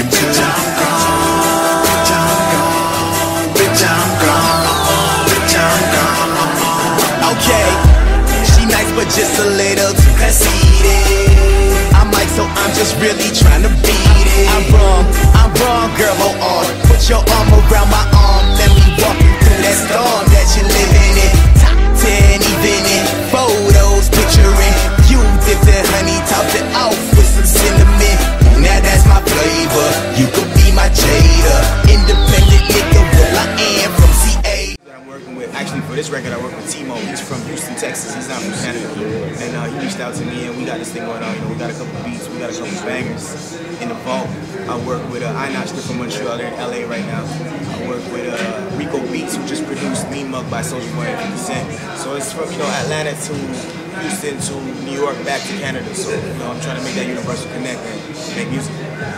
Bitch, I'm gone. Bitch, I'm gone. Bitch, I'm gone. Bitch, I'm gone. Okay, she nice but just a little too conceited. I'm like, so I'm just really trying to beat it. I'm wrong, girl, hold on. Put your arm around my arm. Let me walk you through that storm that you're living in. Top 10 even in photos, picturing you dipped in honey, topped it off with some cinnamon. Now that's my flavor. You could be my Jada. Independent nigga, well I am from CA. I'm working with, actually for this record I work with Timo. He's from Houston, Texas. He's not from Canada. And he reached out to me and we got this thing going on. You know, we got a couple beats, we got a couple bangers in the vault. I work with Inox from Montreal. They're in LA right now. I work with Rico Beats, who just produced Mean Mug by Soulja Boy and 50 Cent. So it's from, you know, Atlanta to Houston to New York back to Canada. So, you know, I'm trying to make that universal connect and make music.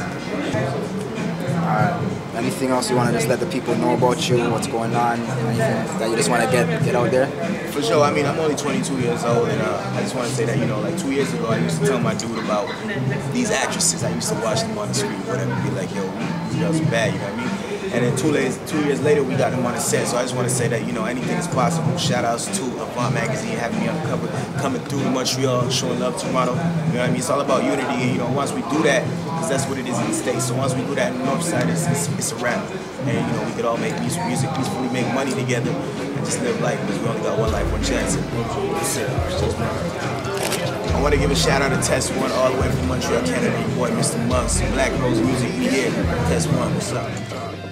Anything else you want to just let the people know about you, what's going on, anything that you just want to get out there? For sure. I mean, I'm only 22 years old, and I just want to say that, you know, like 2 years ago, I used to tell my dude about these actresses. I used to watch them on the screen, whatever, be like, yo, these girls are bad, you know what I mean? And then 2 years later, we got them on the set. So I just want to say that, you know, anything is possible. Shout outs to Avant Magazine having me on the cover, coming through to Montreal, showing love to Toronto. You know what I mean? It's all about unity. And, you know, once we do that, because that's what it is in the States. So once we do that in the North Side, it's a wrap. And, you know, we could all make music peacefully, make money together, and just live life, because we only got one life, one chance. I want to give a shout out to Test One all the way from Montreal, Canada. Your boy, Mr. Muggs, Black Rose Music, we here. Test One, what's up?